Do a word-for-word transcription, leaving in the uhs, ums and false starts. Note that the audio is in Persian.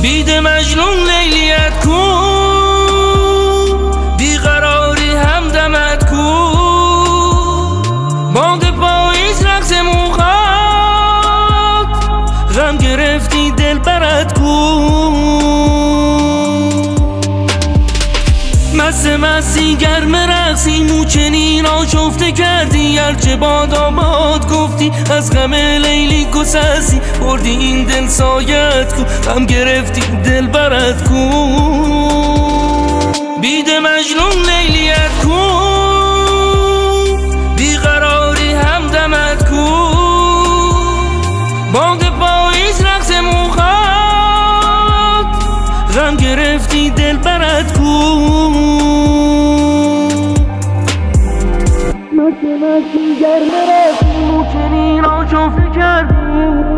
بید مجنون لیلیت کو، بیقراری همدمت کو، باد پاییز رقص موهات، غم گرفتی دل برت کو. مست مستی گرم رقصی، موچنین آشفته کردی، هرچه باد آباد گفتی، از غم لیلی گسستی، بردی این دل سایت کو، غم گرفتی دل برت کو. بید مجنون لیلیت کو، بیقراری همدمت کو، باد پاییز رقص موهات، غم گرفتی دل برت کو. مست مستی گرم رفتی، موچنین آشفته کردی،